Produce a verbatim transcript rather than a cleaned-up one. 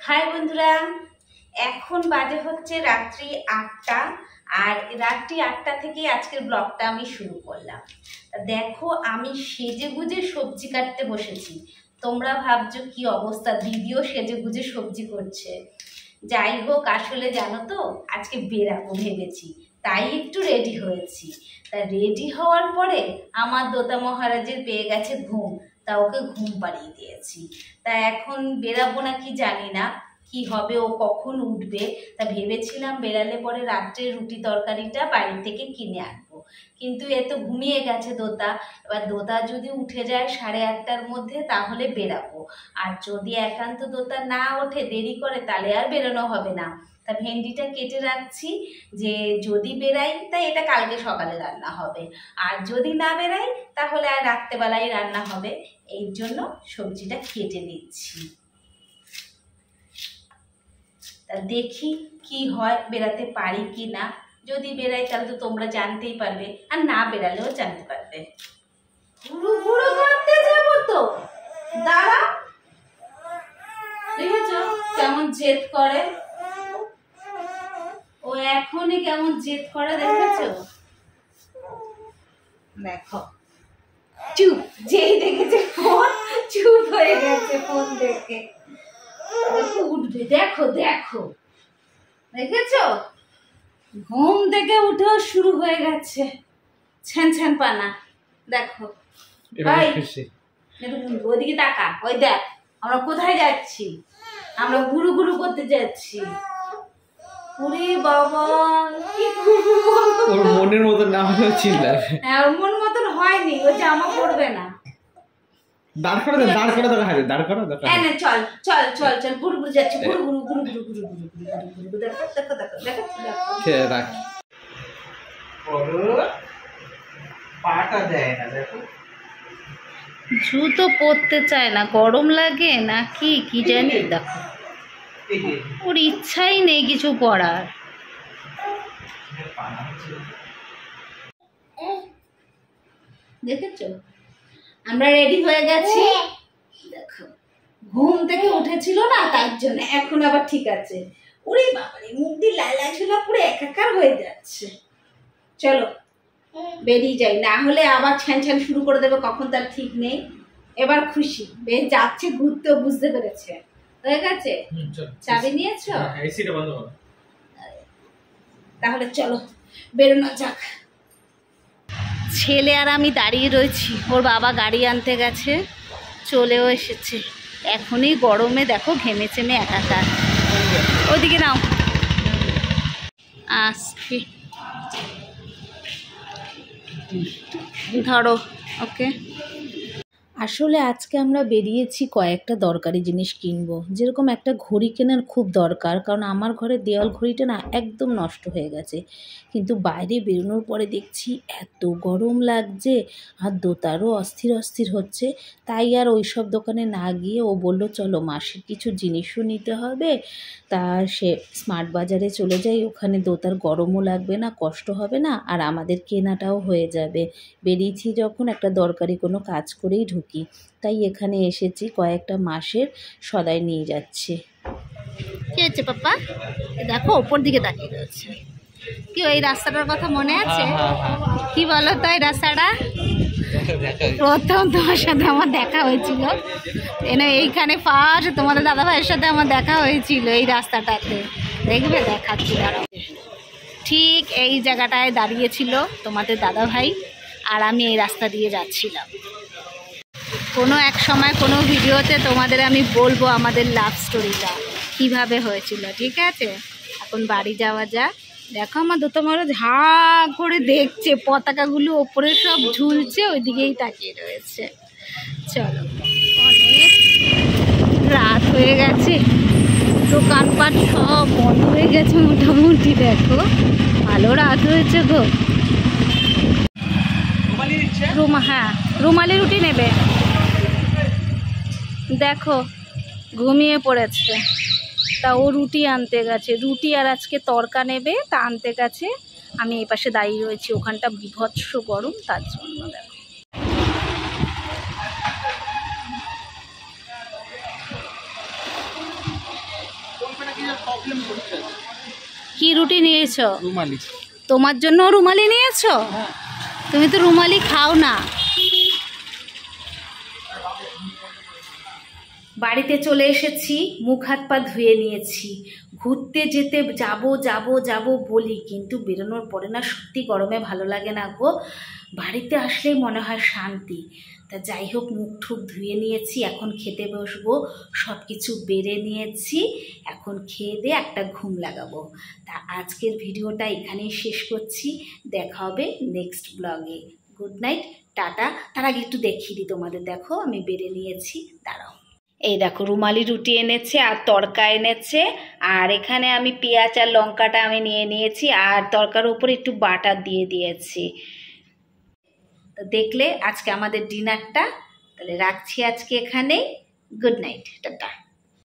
High বন্ধুরা, এখন বাজে হচ্ছে রাত্রি আটটা। আর রাত্রি আটটা থেকে আজকের ব্লগটা আমি শুরু করলাম। দেখো, আমি সেজে গুজে সবজি কাটতে বসেছি। তোমরা ভাবছো কি অবস্থা, দিদিও সেজে গুজে সবজি করছে। যাই হোক, আসলে জানো তো আজকে বেরাবো ভেবেছি, তাই একটু রেডি হয়েছি। তা রেডি হওয়ার পরে আমার দোতা মহারাজের পেয়ে গেছে ঘুম, তা ওকে ঘুম পাড়িয়ে দিয়েছি। তা এখন বেরাবো না কি জানি না, কি হবে, ও কখন উঠবে। তা ভেবেছিলাম বেরালে পরে রাত্রে রুটি তরকারিটা বাড়ি থেকে কিনে আনবো, কিন্তু এ তো ঘুমিয়ে গেছে দোতা। এবার দোতা যদি উঠে যায় সাড়ে আটটার মধ্যে তাহলে বেরাবো, আর যদি একান্ত দোতা না ওঠে দেরি করে তাহলে আর বেরোনো হবে না। তা ভেন্ডিটা কেটে রাখছি, যে যদি বেরাই তা এটা কালকে সকালে রান্না হবে, আর যদি না বেরাই তাহলে আর রাত্রেবেলায় রান্না হবে। এই জন্য সবজিটা কেটে নিচ্ছি। তা দেখি কি হয়, বেরাতে পারি কি না। যদি বেরাই তাহলে তো তোমরা জানতেই পারবে, আর না বেরালেও জানতে পারবে। ঘুরু ঘুরু করতে যাবো তো, দাঁড়া। দেখেছো কেমন জেদ করে, ও এখনই কেমন জেদ করে, দেখেছো? দেখো চুপ, যেই দেখেছে ফোন চুপ হয়ে গেছে ফোন দেখে। দেখো উঠবে, দেখো দেখো দেখেছো, ঘুম থেকে উঠেও শুরু হয়ে গেছে ছ্যান ছ্যান পানা। দেখো ওদিকে তাকা, ওই দেখ আমরা কোথায় যাচ্ছি, আমরা গুরু গুরু করতে যাচ্ছি। ওরে বাবা, কি ওর মনের মতন না হলেও চিল্লাবে। হ্যাঁ, ওর মন মতন হয়নি, ও জামা পরবে না। দাঁড় করে দাও, দাঁড় করে দাও, দাঁড় করে দাও। এই নে, চল চল চল চল, গুরু গুরু যাচ্ছি, গুরু গুরু গুরু গুরু গুরু গুরু গুরু গুরু। দেখো দেখো দেখো দেখো কে রাখ ওর পাটা দেয় না, দেখো জুতো পরতে চায় না, গরম লাগে না কি কি জানি। দেখো ওর ইচ্ছাই নেই কিছু পড়ার। দেখেছো, আমরা রেডি হয়ে গেছি। দেখো ঘুম থেকে উঠেছিল না, তার জন্য এখন আবার ঠিক আছে। ওরে বাবারে, মুখ দিয়ে লাল লাল ছিল, পুরো একাকার হয়ে যাচ্ছে। চলো বেরিয়ে যাই, না হলে আবার ছ্যান ছ্যান শুরু করে দেবে, কখন তার ঠিক নেই। এবার খুশি, বেশ যাচ্ছে ঘুরতেও, বুঝতে পেরেছে। হয়ে গেছে, চাবি নিয়েছো? তাহলে চলো বেরোনো যাক। ছেলে আর আমি দাঁড়িয়ে রয়েছি, ওর বাবা গাড়ি আনতে গেছে, চলেও এসেছে। এখনই গরমে দেখো ঘেমে চেমে একাকার। ওদিকে নাও, আসছি ধরো, ওকে। আসলে আজকে আমরা বেরিয়েছি কয়েকটা দরকারি জিনিস কিনবো। যেরকম একটা ঘড়ি কেনার খুব দরকার, কারণ আমার ঘরে দেওয়াল ঘড়িটা না একদম নষ্ট হয়ে গেছে। কিন্তু বাইরে বেরোনোর পরে দেখছি এত গরম লাগছে, আর দোতারও অস্থির অস্থির হচ্ছে। তাই আর ওই সব দোকানে না গিয়ে ও বললো চলো মাসের কিছু জিনিসও নিতে হবে, তা সে স্মার্ট বাজারে চলে যাই, ওখানে দোতার গরমও লাগবে না, কষ্ট হবে না, আর আমাদের কেনাটাও হয়ে যাবে। বেরিয়েছি যখন একটা দরকারি কোনো কাজ করেই ঢুকি, তাই এখানে এসেছি, কয়েকটা মাসের সদাই নিয়ে যাচ্ছি। কি হচ্ছে পাপ্পা? দেখো ওপর দিকে তাকিয়ে রয়েছে। কি ওই রাস্তাটার কথা মনে আছে? কি বলো তো এই রাস্তাটা? প্রথম তোমার সাথে আমার দেখা হয়েছিল, এনে এইখানে ফার্স্ট তোমাদের দাদা ভাইয়ের সাথে আমার দেখা হয়েছিল এই রাস্তাটাতে। দেখবে দেখাচ্ছি, দাঁড়াও। ঠিক এই জায়গাটায় দাঁড়িয়েছিল তোমাদের দাদা ভাই, আর আমি এই রাস্তা দিয়ে যাচ্ছিলাম। কোনো এক সময় কোনো ভিডিওতে তোমাদের আমি বলবো আমাদের লাভ স্টোরিটা কিভাবে হয়েছিল, ঠিক আছে? এখন বাড়ি যাওয়া যাক। দেখো আমার দোতা মহারাজ হা করে দেখছে, পতাকাগুলো ওপরে সব ঝুলছে, ওইদিকেই তাকিয়ে রয়েছে। চলো, অনেক রাত হয়ে গেছে, দোকানপাট সব বন্ধ হয়ে গেছে মোটামুটি। দেখো ভালো রাত হয়েছে গো। রুমা, হ্যাঁ রুমালি রুটি নেবে। দেখো ঘুমিয়ে পড়েছে, তা ও রুটি আনতে গেছে, রুটি আর আজকে তরকা নেবে, তা আনতে গেছে। আমি এই পাশে দাঁড়িয়ে রয়েছি, ওখানটা বিভৎস গরম, তার জন্য। দেখো কি রুটি নিয়েছো? রুমালি। তোমার জন্য রুমালি নিয়েছো? তুমি তো রুমালি খাও না। বাড়িতে চলে এসেছি, মুখ হাত পা ধুয়ে নিয়েছি। ঘুরতে যেতে যাব যাব যাব বলি, কিন্তু বেরোনোর পরে না সত্যি গরমে ভালো লাগে না গো। বাড়িতে আসলেই মনে হয় শান্তি। তা যাই হোক, মুখ ঠুক ধুয়ে নিয়েছি, এখন খেতে বসবো। সব কিছু বেড়ে নিয়েছি, এখন খেয়ে দিয়ে একটা ঘুম লাগাবো। তা আজকের ভিডিওটা এখানেই শেষ করছি, দেখা হবে নেক্সট ব্লগে। Good night, tata. তার আগে একটু দেখিয়ে দিই তোমাদের, দেখো আমি বেড়ে নিয়েছি, দাঁড়াও। এই দেখো রুমালি রুটি এনেছে আর তড়কা এনেছে, আর এখানে আমি পেঁয়াজ আর লঙ্কাটা আমি নিয়ে নিয়েছি, আর তড়কার উপরে একটু বাটার দিয়ে দিয়েছি। তো দেখলে আজকে আমাদের ডিনারটা, তাহলে রাখছি আজকে এখানে। Good night, tata.